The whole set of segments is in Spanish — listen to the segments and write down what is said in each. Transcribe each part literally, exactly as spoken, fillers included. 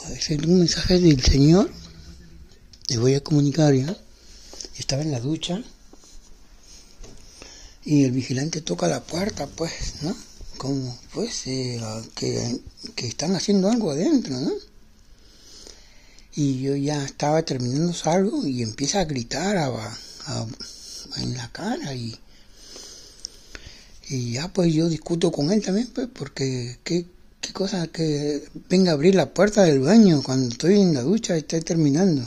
Es un mensaje del Señor. Les voy a comunicar ya. Estaba en la ducha y el vigilante toca la puerta, pues, ¿no? Como, pues, eh, que, que están haciendo algo adentro, ¿no? Y yo ya estaba terminando algo y empieza a gritar a, a, en la cara y, y ya pues yo discuto con él también, pues, porque qué, qué cosa que venga a abrir la puerta del baño cuando estoy en la ducha y estoy terminando.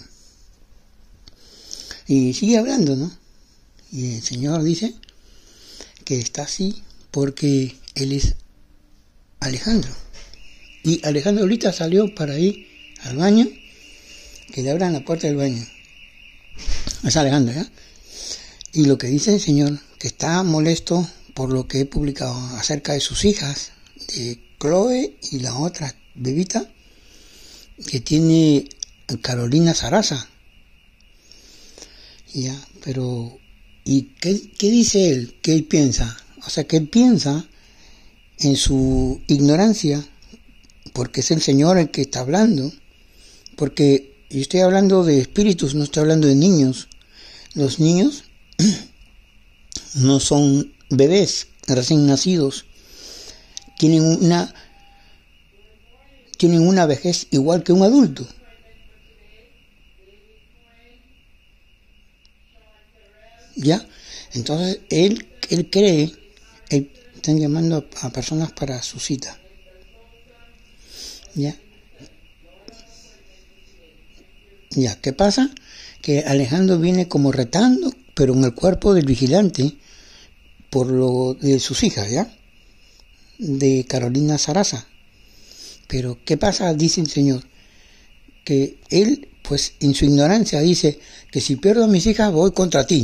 Y sigue hablando, ¿no? Y el Señor dice que está así porque Él es Alejandro. Y Alejandro ahorita salió para ir al baño, que le abran la puerta del baño. Es Alejandro, ¿ya? Y lo que dice el Señor, que está molesto por lo que he publicado acerca de sus hijas, de Chloe y la otra bebita, que tiene Carolina Sarasa. Ya, pero ¿y qué, qué dice él? ¿Qué él piensa? O sea, que él piensa en su ignorancia, porque es el Señor el que está hablando, porque yo estoy hablando de espíritus, no estoy hablando de niños. Los niños no son bebés recién nacidos, tienen una tienen una vejez igual que un adulto. ¿Ya? Entonces, él, él cree, él, están llamando a, a personas para su cita. ¿Ya? ¿Ya? ¿Qué pasa? Que Alejandro viene como retando, pero en el cuerpo del vigilante, por lo de sus hijas, ¿ya? De Carolina Sarasa. Pero, ¿qué pasa? Dice el Señor, que él, pues, en su ignorancia dice que si pierdo a mis hijas voy contra ti.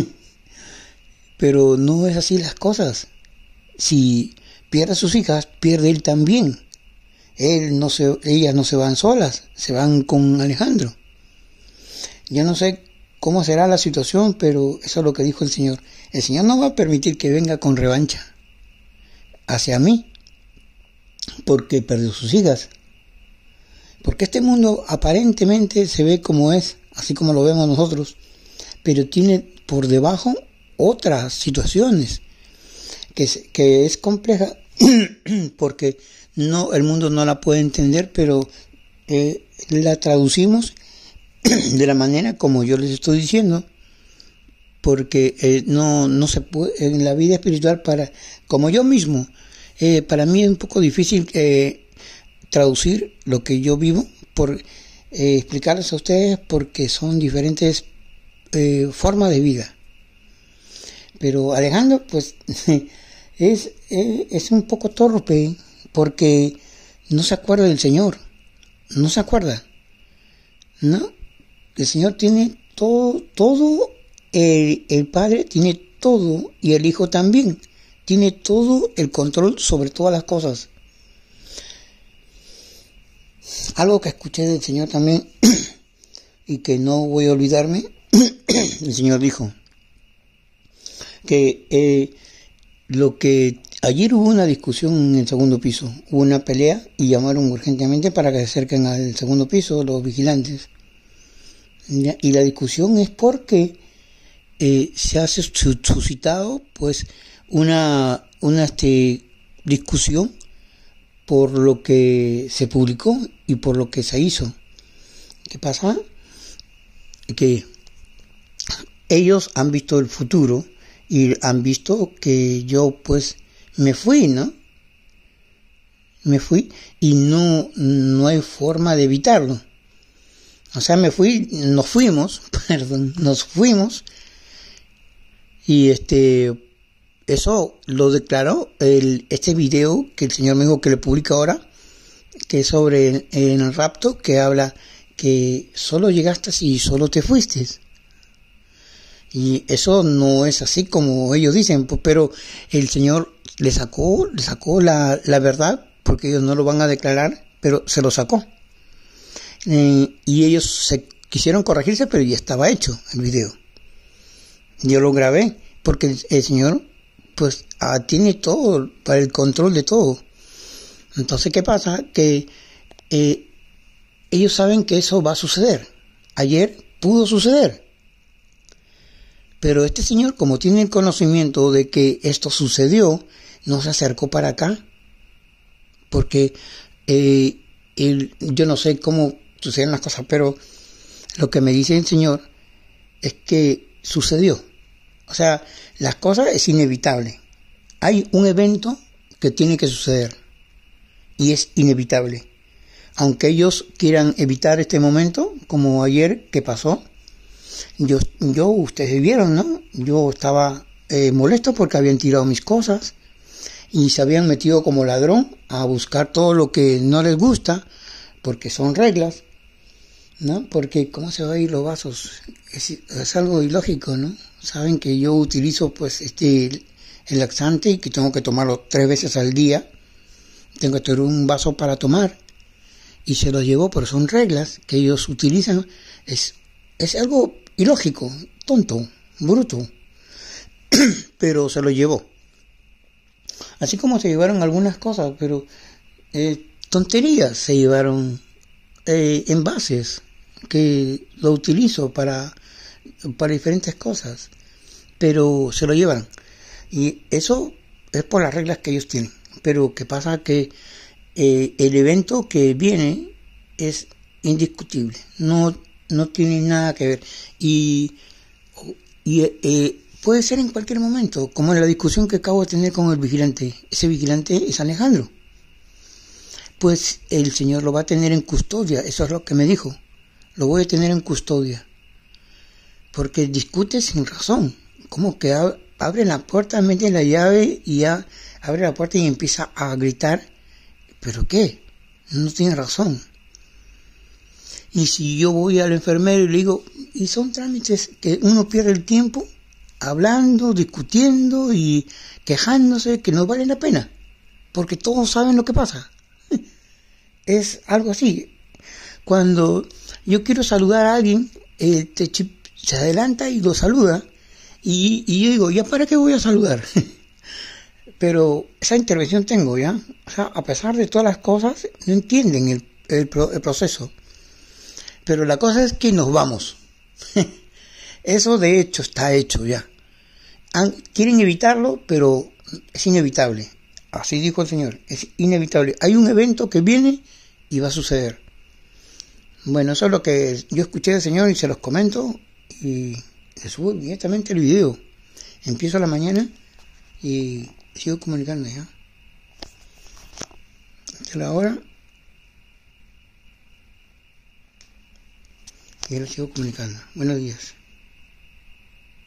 Pero no es así las cosas. Si pierde a sus hijas, pierde él también. Él no se, ellas no se van solas, se van con Alejandro. Yo no sé cómo será la situación, pero eso es lo que dijo el Señor. El Señor no va a permitir que venga con revancha hacia mí, porque perdió sus hijas. Porque este mundo aparentemente se ve como es, así como lo vemos nosotros, pero tiene por debajo otras situaciones que es, que es compleja porque no el mundo no la puede entender, pero eh, la traducimos de la manera como yo les estoy diciendo, porque eh, no no se puede en la vida espiritual, para como yo mismo eh, para mí es un poco difícil eh, traducir lo que yo vivo, por eh, explicarles a ustedes, porque son diferentes eh, formas de vida. Pero Alejandro, pues, es, es, es un poco torpe, porque no se acuerda del Señor, no se acuerda, ¿no? El Señor tiene todo, todo, el, el Padre tiene todo, y el Hijo también, tiene todo el control sobre todas las cosas. Algo que escuché del Señor también, y que no voy a olvidarme, el Señor dijo que eh, lo que ayer hubo una discusión en el segundo piso, hubo una pelea y llamaron urgentemente para que se acerquen al segundo piso los vigilantes. ¿Ya? Y la discusión es porque eh, se ha suscitado pues una, una este, discusión por lo que se publicó y por lo que se hizo. ¿Qué pasa? Que ellos han visto el futuro y han visto que yo pues me fui, ¿no? Me fui y no, no hay forma de evitarlo. O sea, me fui, nos fuimos, perdón, nos fuimos y este, eso lo declaró el, este video que el Señor me dijo que le publica ahora, que es sobre el, el rapto, que habla que solo llegaste y solo te fuiste. Y eso no es así como ellos dicen, pero el Señor le sacó, le sacó la, la verdad, porque ellos no lo van a declarar, pero se lo sacó. Eh, y ellos se quisieron corregirse, pero ya estaba hecho el video. Yo lo grabé, porque el, el Señor pues ah, tiene todo, para el control de todo. Entonces, ¿qué pasa? Que eh, ellos saben que eso va a suceder. Ayer pudo suceder. Pero este señor, como tiene el conocimiento de que esto sucedió, no se acercó para acá. Porque eh, él, yo no sé cómo suceden las cosas, pero lo que me dice el señor es que sucedió. O sea, las cosas es inevitable. Hay un evento que tiene que suceder y es inevitable. Aunque ellos quieran evitar este momento, como ayer que pasó, yo, yo ustedes vieron, ¿no? Yo estaba eh, molesto porque habían tirado mis cosas y se habían metido como ladrón a buscar todo lo que no les gusta, porque son reglas, ¿no? Porque ¿cómo se va a ir los vasos? Es, es algo ilógico, ¿no? Saben que yo utilizo pues este el laxante y que tengo que tomarlo tres veces al día. Tengo que tener un vaso para tomar y se lo llevó, pero son reglas que ellos utilizan. Es, es algo ilógico, tonto, bruto, pero se lo llevó. Así como se llevaron algunas cosas, pero eh, tonterías se llevaron, eh, envases que lo utilizo para, para diferentes cosas, pero se lo llevan. Y eso es por las reglas que ellos tienen. Pero que pasa que eh, el evento que viene es indiscutible, no, no tiene nada que ver. Y, y eh, puede ser en cualquier momento, como en la discusión que acabo de tener con el vigilante. Ese vigilante es Alejandro. Pues el señor lo va a tener en custodia, eso es lo que me dijo. Lo voy a tener en custodia. Porque discute sin razón. Como que ab- abre la puerta, mete la llave y ya abre la puerta y empieza a gritar. ¿Pero qué? No tiene razón. Y si yo voy al enfermero y le digo, y son trámites que uno pierde el tiempo hablando, discutiendo y quejándose, que no vale la pena, porque todos saben lo que pasa. Es algo así. Cuando yo quiero saludar a alguien, eh, te, se adelanta y lo saluda, y, y yo digo, ¿ya para qué voy a saludar? Pero esa intervención tengo, ¿ya? O sea, a pesar de todas las cosas, no entienden el, el, el proceso. Pero la cosa es que nos vamos. Eso de hecho está hecho ya. Han, quieren evitarlo, pero es inevitable. Así dijo el Señor, es inevitable. Hay un evento que viene y va a suceder. Bueno, eso es lo que yo escuché del Señor y se los comento y le subo inmediatamente el video. Empiezo a la mañana y sigo comunicando ya. Hasta la hora. Y lo sigo comunicando. Buenos días.